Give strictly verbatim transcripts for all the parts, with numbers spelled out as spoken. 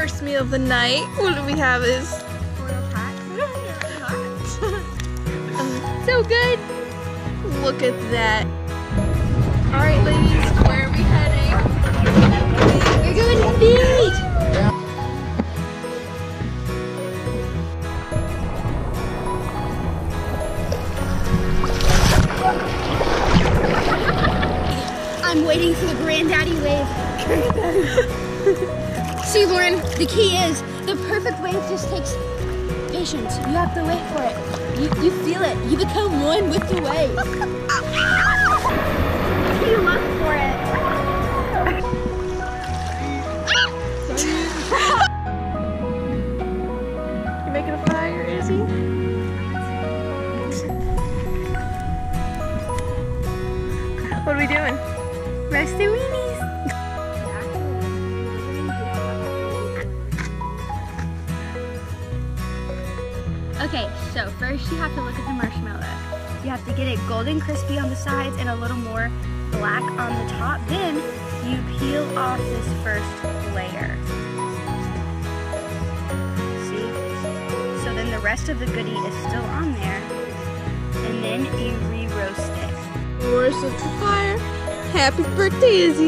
first meal of the night. What do we have is so good. Look at that. All right, ladies, where are we heading? We're going to feed. I'm waiting for the granddaddy wave. See, Lauren, the key is the perfect wave just takes patience. You have to wait for it. You, you feel it. You become one with the wave. You look for it. You making a fire, Izzy? What are we doing? Roasted weenies. Okay, so first you have to look at the marshmallow. You have to get it golden crispy on the sides and a little more black on the top. Then you peel off this first layer. See? So then the rest of the goodie is still on there. And then you re-roast it. Roast the fire. Happy birthday, Izzy.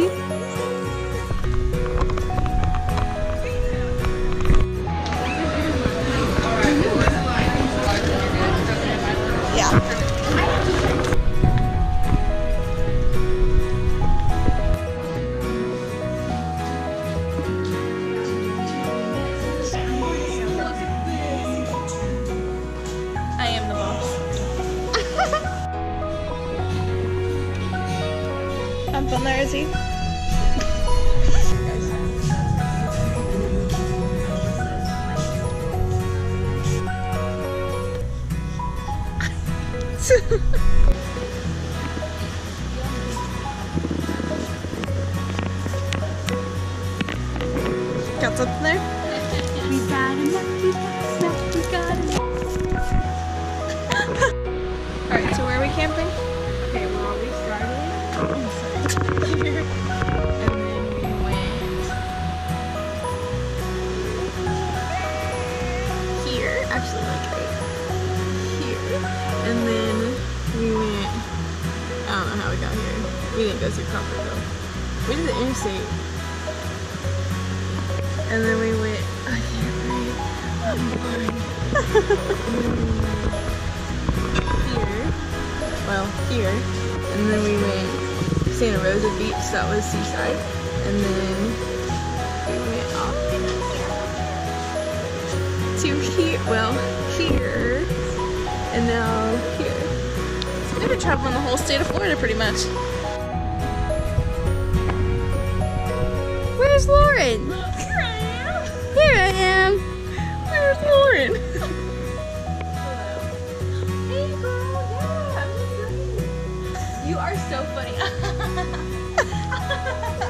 Yeah. I am the boss. Have fun there, Izzy. Got something there? We got enough, we got enough, we got enough. Alright, so where are we camping? Okay, well, we started here, and then we went here, actually like right here, and then we went, I don't know how we got here, we didn't go through Crawfordville, we did the interstate, and then we went, I can't breathe, I'm blind, here, well, here, and then we went Santa Rosa Beach, so that was seaside, and then we went off to here, well, here, and now here. So we've been traveling the whole state of Florida pretty much. Where's Lauren? Here I am. Here I am. Where's Lauren? Hey girl, yeah. You are so funny.